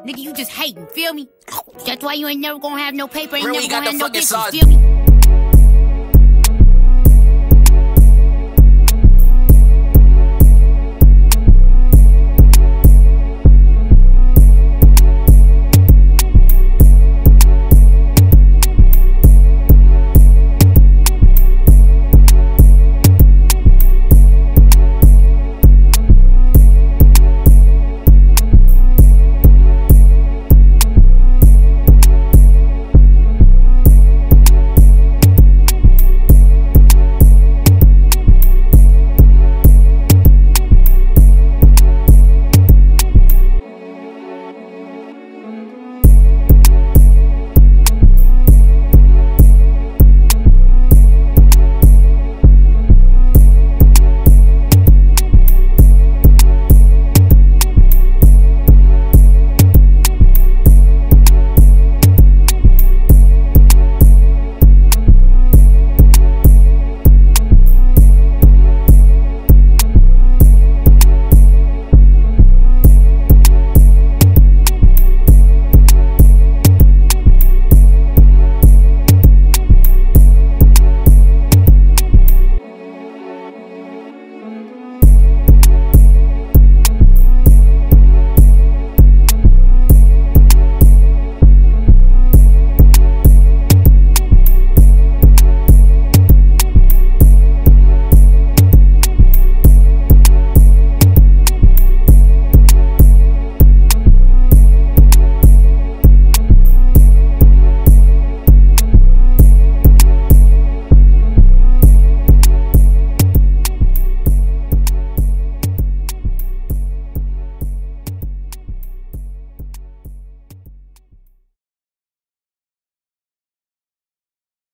Nigga, you just hating, feel me? That's why you ain't never gonna have no paper, ain't Renwy never got gonna have the no fucking bitches, sauce. feel me?